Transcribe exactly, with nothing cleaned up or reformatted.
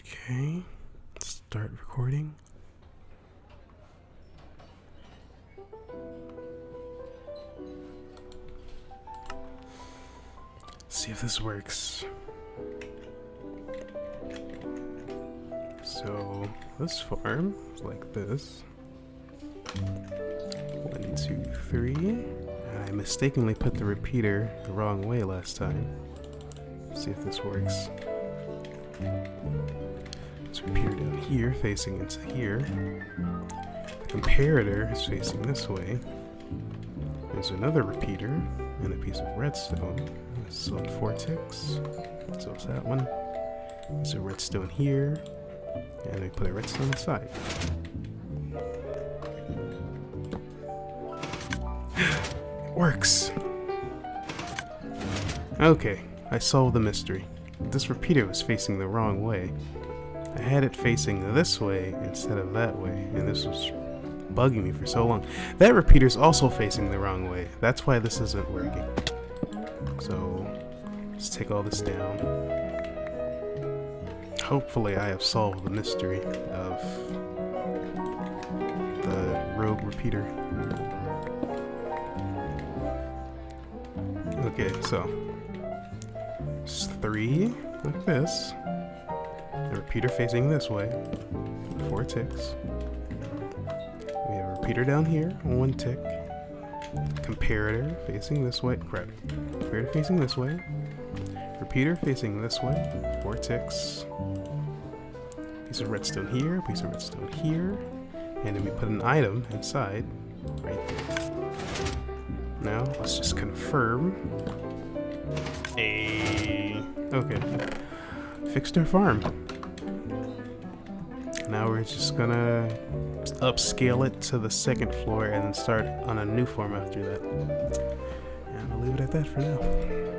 Okay, start recording. See if this works. So this farm is like this. One, two, three. I mistakenly put the repeater the wrong way last time. See if this works. This repeater down here facing into here. The comparator is facing this way. There's another repeater and a piece of redstone. So four ticks. So it's that one. There's a redstone here. And we put a redstone inside. It works! Okay, I solved the mystery. This repeater was facing the wrong way. I had it facing this way instead of that way, and this was bugging me for so long. That repeater's also facing the wrong way. That's why this isn't working. So, let's take all this down. Hopefully I have solved the mystery of the rogue repeater. Okay, so it's three like this. The repeater facing this way. Four ticks. We have a repeater down here, one tick. Comparator facing this way. Crap. Comparator facing this way. Repeater facing this way. Four ticks. Piece of redstone here. Piece of redstone here. And then we put an item inside. Right there. Now, let's just confirm. Hey. Okay. Fixed our farm. Now we're just gonna upscale it to the second floor and then start on a new farm after that. And I'll leave it at that for now.